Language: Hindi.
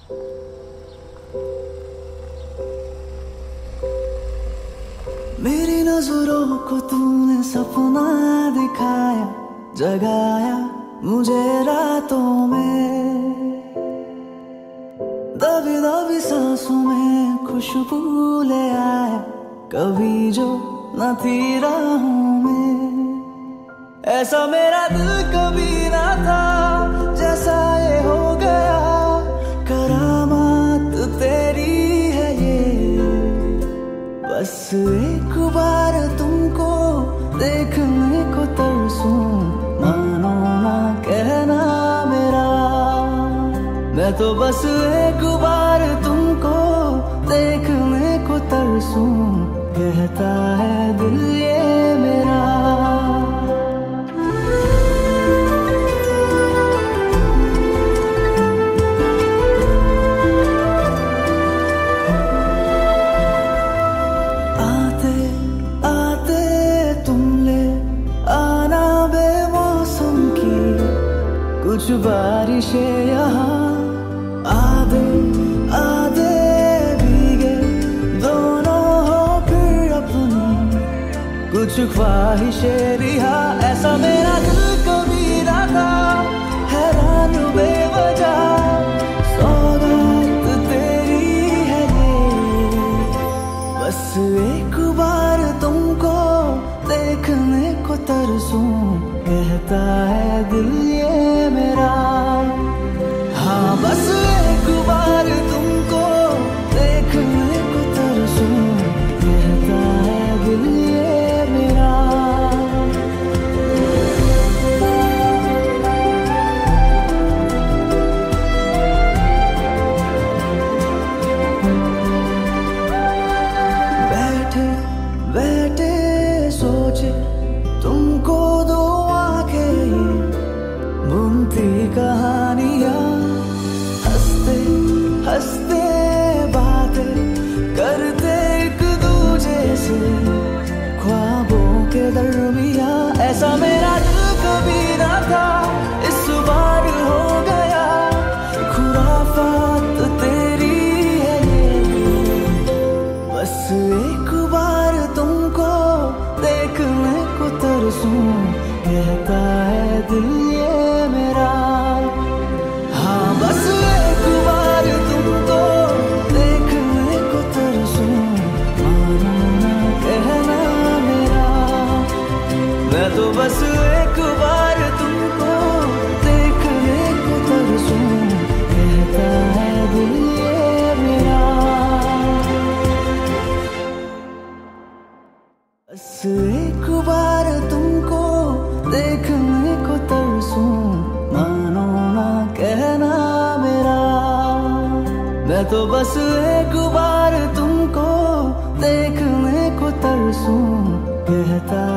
मेरी नजरों को तूने सपना दिखाया, जगाया मुझे रातों में। दबी दबी सांसों में खुशबू ले आया, कभी जो न थी राहों में। ऐसा मेरा दिल कभी ना था, जैसा ये हो गया। करामात तेरी है ये, बस एक बार तुमको देखने को तरसूं, मानो ना कहना मेरा। मैं तो बस एक बार तुमको देखने को तरसूं, कहता है दिल ये मेरा। कुछ बारिशें यहाँ आधे आधे भीगे, दोनों हो फिर अपनी कुछ ख्वाहिशें रिहा। ऐसा मेरा दिल कभी ना था, हैरान बेवजह सौगात तेरी है ये। बस एक बार तुमको देखने को तरसूं, कहता है दिल ये मेरा। हाँ बस एक बार तुमको देखने को तरसूं, कहता है दिल ये मेरा। बैठे बैठे सोचे तुमको दो बुनती कहानियाँ, हंसते हंसते बातें करते एक दूजे से ख्वाबों के दरमिया। ऐसा मेरा दिल कभी ना था, इस बार हो गया। खुराफात तेरी है ये, बस एक बार तुमको देखने को तरसूं, कहता है दिल ये मेरा। हाँ बस एक बार तुमको देखने को तरसूं, मानो ना कहना मेरा। मैं तो बस एक बार तुमको देखने को तरसूं, कहता है दिल ये मेरा। बस एक बार तुमको देखने को तरसूं, मानो ना कहना मेरा। मैं तो बस एक बार तुमको देखने को तरसूं, कहता